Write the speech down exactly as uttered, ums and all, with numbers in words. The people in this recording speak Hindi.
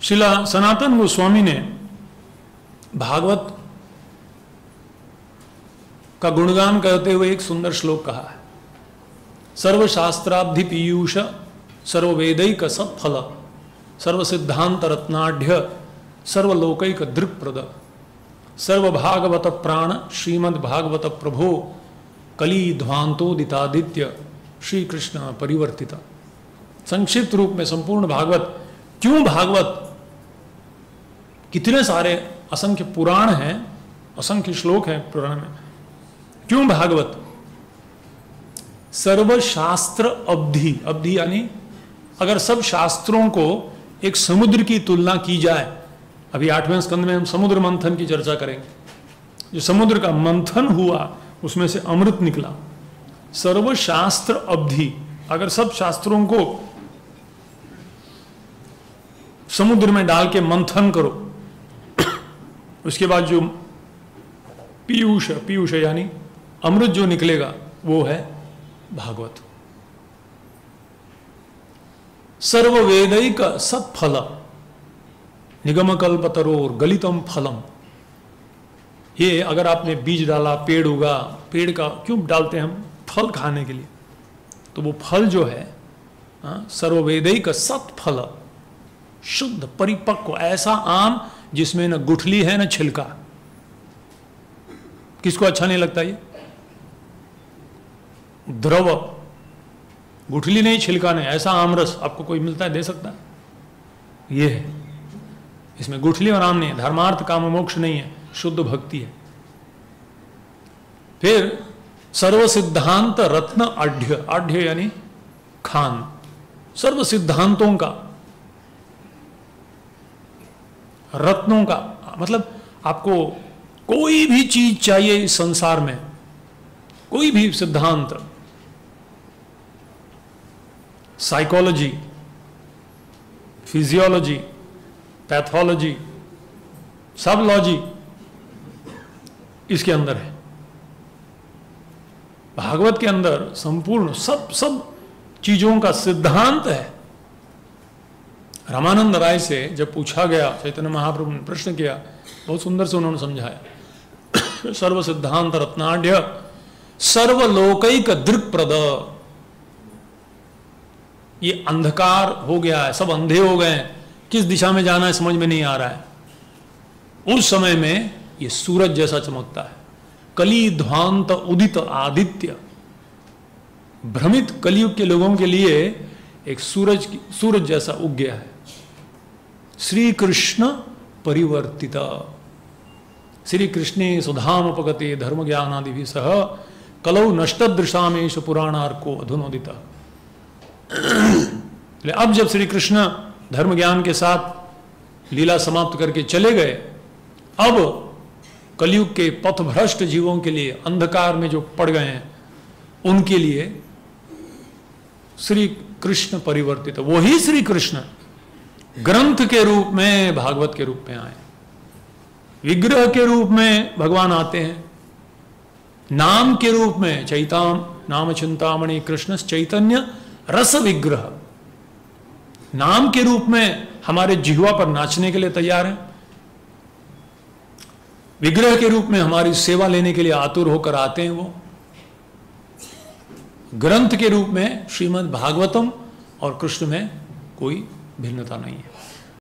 श्रीला सनातन गोस्वामी ने भागवत का गुणगान करते हुए एक सुंदर श्लोक कहा है। सर्वशास्त्राब्धि पीयूष सर्ववेदैक सत्फल सर्वसिद्धांत रत्नाढ़ सर्वलोकैक दृक्प्रद सर्वभागवत प्राण श्रीमद् भागवत प्रभो कली ध्वांतोदितादित्य श्री कृष्ण परिवर्तित। संक्षिप्त रूप में संपूर्ण भागवत, क्यों भागवत, कितने सारे असंख्य पुराण हैं, असंख्य श्लोक हैं पुराण में, क्यों भागवत? सर्वशास्त्र अवधि, अवधि यानी अगर सब शास्त्रों को एक समुद्र की तुलना की जाए, अभी आठवें स्कंद में हम समुद्र मंथन की चर्चा करेंगे, जो समुद्र का मंथन हुआ उसमें से अमृत निकला। सर्वशास्त्र अवधि, अगर सब शास्त्रों को समुद्र में डाल के मंथन करो, उसके बाद जो पीयूष, पीयूष यानी अमृत जो निकलेगा वो है भागवत। सर्ववेदैक सत्फल निगम कल्पतरोर गलितम फलम। ये अगर आपने बीज डाला, पेड़ उगा, पेड़ का क्यों डालते हैं हम? फल खाने के लिए। तो वो फल जो है सर्ववेदैक सत्फल, शुद्ध परिपक्व, ऐसा आम जिसमें न गुठली है न छिलका। किसको अच्छा नहीं लगता ये? द्रव, गुठली नहीं, छिलका नहीं, ऐसा आमरस आपको कोई मिलता है, दे सकता है? ये है, इसमें गुठली और आम नहीं है, धर्मार्थ काम मोक्ष नहीं है, शुद्ध भक्ति है। फिर सर्व सिद्धांत रत्न आढ़्य, आढ़्य यानी खान, सर्व सिद्धांतों का, रत्नों का, मतलब आपको कोई भी चीज चाहिए इस संसार में, कोई भी सिद्धांत, साइकोलॉजी, फिजियोलॉजी, पैथोलॉजी, सब लॉजी इसके अंदर है। भागवत के अंदर संपूर्ण सब सब चीजों का सिद्धांत है। रामानंद राय से जब पूछा गया, चैतन्य महाप्रभु ने प्रश्न किया, बहुत सुंदर से उन्होंने समझाया। सर्व सिद्धांत रत्नाढ़ सर्वलोकैक दृक्प्रद। ये अंधकार हो गया है, सब अंधे हो गए हैं, किस दिशा में जाना है समझ में नहीं आ रहा है। उस समय में ये सूरज जैसा चमकता है, कली ध्वांत उदित आदित्य। भ्रमित कलयुग के लोगों के लिए एक सूरज सूरज जैसा उग गया है। श्री कृष्ण परिवर्तित, श्री कृष्णे सुधामपगते धर्म ज्ञानादि भी सह कलौ नष्टदृशामेश पुराणार्को अधुनोदित। अब जब श्री कृष्ण धर्म ज्ञान के साथ लीला समाप्त करके चले गए, अब कलयुग के पथभ्रष्ट जीवों के लिए, अंधकार में जो पड़ गए हैं उनके लिए श्री कृष्ण परिवर्तित, वही श्री कृष्ण ग्रंथ के रूप में, भागवत के रूप में आए। विग्रह के रूप में भगवान आते हैं, नाम के रूप में चैताम नाम चिंतामणि कृष्ण चैतन्य रस विग्रह, नाम के रूप में हमारे जिह्वा पर नाचने के लिए तैयार हैं। विग्रह के रूप में हमारी सेवा लेने के लिए आतुर होकर आते हैं वो। ग्रंथ के रूप में श्रीमद् भागवतम और कृष्ण में कोई भिन्नता नहीं है।